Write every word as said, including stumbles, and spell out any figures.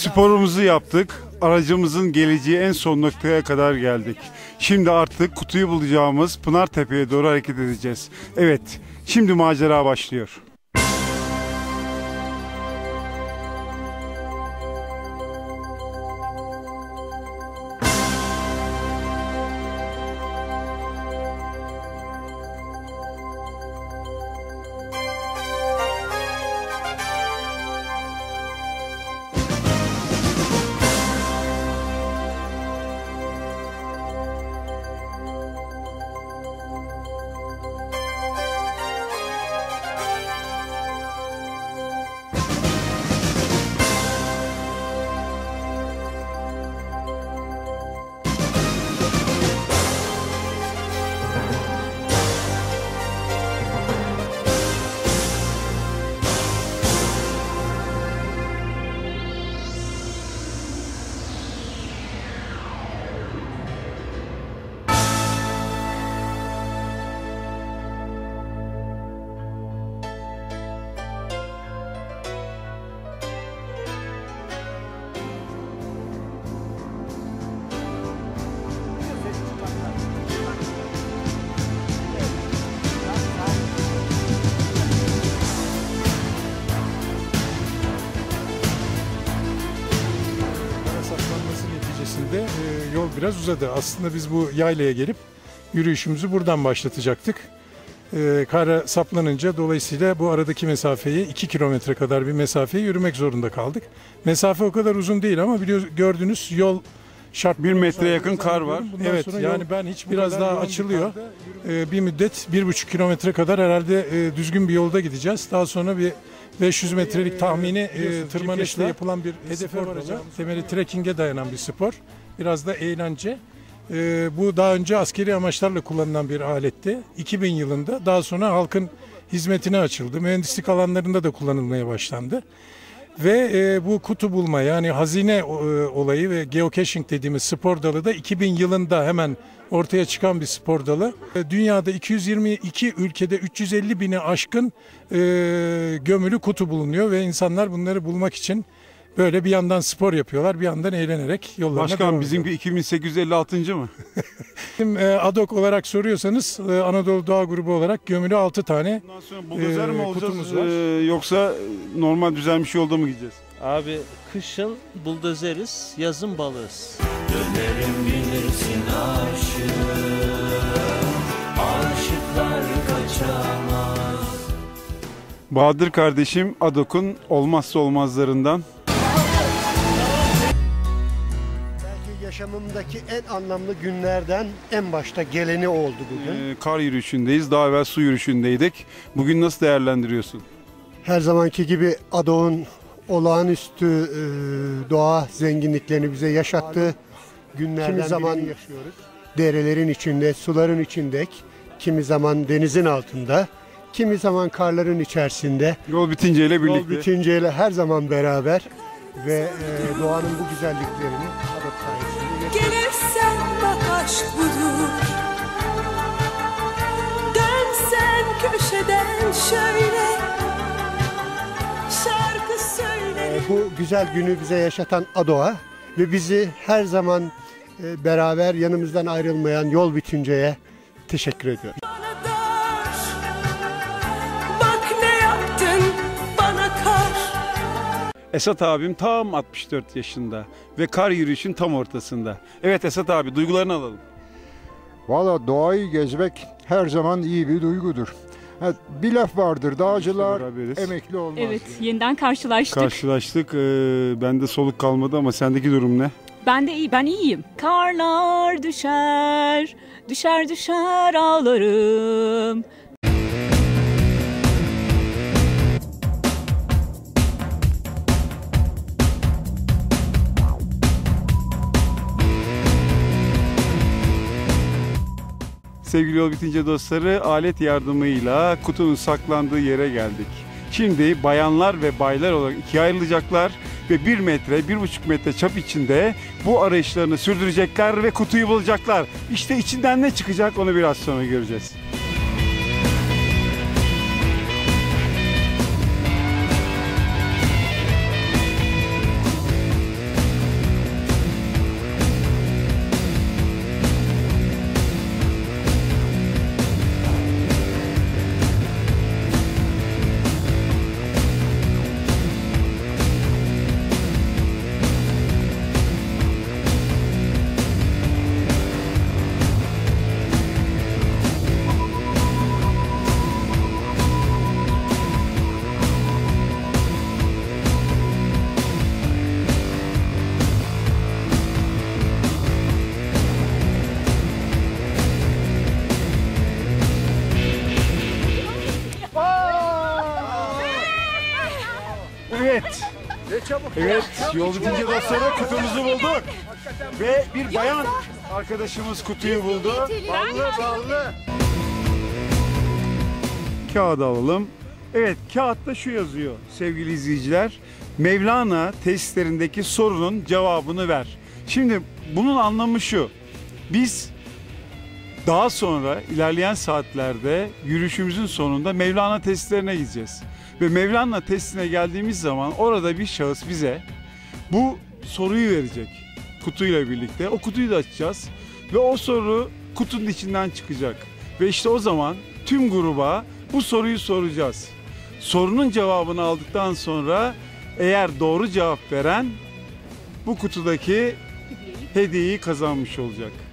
Sporumuzu yaptık. Aracımızın geleceği en son noktaya kadar geldik. Şimdi artık kutuyu bulacağımız Pınartepe'ye doğru hareket edeceğiz. Evet, şimdi macera başlıyor. Yol biraz uzadı. Aslında biz bu yaylaya gelip yürüyüşümüzü buradan başlatacaktık. Ee, kara saplanınca dolayısıyla bu aradaki mesafeyi iki kilometre kadar bir mesafeyi yürümek zorunda kaldık. Mesafe o kadar uzun değil ama biliyor, gördüğünüz yol şart. Bir metre yakın kar var. Bundan evet, yani ben hiç biraz daha açılıyor. Ee, bir müddet bir buçuk kilometre kadar herhalde e, düzgün bir yolda gideceğiz. Daha sonra bir beş yüz metrelik tahmini e, tırmanışla yapılan bir hedefe varacağız. Temeli trekking'e dayanan bir spor. Biraz da eğlence. Ee, bu daha önce askeri amaçlarla kullanılan bir aletti. iki bin yılında daha sonra halkın hizmetine açıldı. Mühendislik alanlarında da kullanılmaya başlandı. Ve e, bu kutu bulma yani hazine e, olayı ve geocaching dediğimiz spor dalı da iki bin yılında hemen ortaya çıkan bir spor dalı. E, dünyada iki yüz yirmi iki ülkede üç yüz elli bini aşkın e, gömülü kutu bulunuyor ve insanlar bunları bulmak için böyle bir yandan spor yapıyorlar, bir yandan eğlenerek yollarına Başkan devam bizimki iki bin sekiz yüz elli altıncı mı? Bizim e, A D O K olarak soruyorsanız e, Anadolu Doğa Grubu olarak gömülü altı tane Bundan sonra buldozer mi e, olacağız kutumuz var. e, yoksa normal düzelmiş yolda mı gideceğiz? Abi kışın buldozeriz, yazın balığız. Dönerim bilirsin aşığım, aşıklar kaçamaz. Bahadır kardeşim A D O K'un olmazsa olmazlarından. Yaşamımdaki en anlamlı günlerden en başta geleni oldu bugün. Ee, kar yürüyüşündeyiz. Daha evvel su yürüyüşündeydik. Bugün nasıl değerlendiriyorsun? Her zamanki gibi A D O K'un olağanüstü e, doğa zenginliklerini bize yaşattığı günlerden kimi zaman yaşıyoruz. Derelerin içinde, suların içinde, kimi zaman denizin altında, kimi zaman karların içerisinde. Yol bitinceyle birlikte. Yol bitinceyle her zaman beraber ve e, doğanın bu güzelliklerini A D O K sayesinde. Gelirsen bak aşk budur. Dönsen köşeden şöyle şarkı söyle. Bu güzel günü bize yaşatan A D O K'a ve bizi her zaman e, beraber yanımızdan ayrılmayan yol bitinceye teşekkür ediyorum. Bak ne yaptın bana kar. Esat abim tam altmış dört yaşında ve kar yürüyüşün tam ortasında. Evet Esat abi, duygularını alalım. Valla doğayı gezmek her zaman iyi bir duygudur. Ha, bir laf vardır, dağcılar emekli olmaz. Evet, yeniden karşılaştık. Karşılaştık. Ee, bende soluk kalmadı ama sendeki durum ne? Ben de iyi, ben iyiyim. Karlar düşer, düşer düşer ağlarım. Sevgili yol bitince dostları, alet yardımıyla kutunun saklandığı yere geldik. Şimdi bayanlar ve baylar olarak ikiye ayrılacaklar ve bir metre, bir buçuk metre çap içinde bu arayışlarını sürdürecekler ve kutuyu bulacaklar. İşte içinden ne çıkacak onu biraz sonra göreceğiz. Evet, yol bitince dostları kutumuzu bulduk. Ve bir bayan arkadaşımız kutuyu buldu. Ballı ballı. Kağıdı alalım. Evet, kağıtta şu yazıyor sevgili izleyiciler. Mevlana testlerindeki sorunun cevabını ver. Şimdi bunun anlamı şu. Biz daha sonra ilerleyen saatlerde yürüyüşümüzün sonunda Mevlana testlerine gideceğiz. Ve Mevlana testine geldiğimiz zaman orada bir şahıs bize bu soruyu verecek kutuyla birlikte. O kutuyu da açacağız ve o soru kutunun içinden çıkacak. Ve işte o zaman tüm gruba bu soruyu soracağız. Sorunun cevabını aldıktan sonra eğer doğru cevap veren bu kutudaki hediyeyi kazanmış olacak.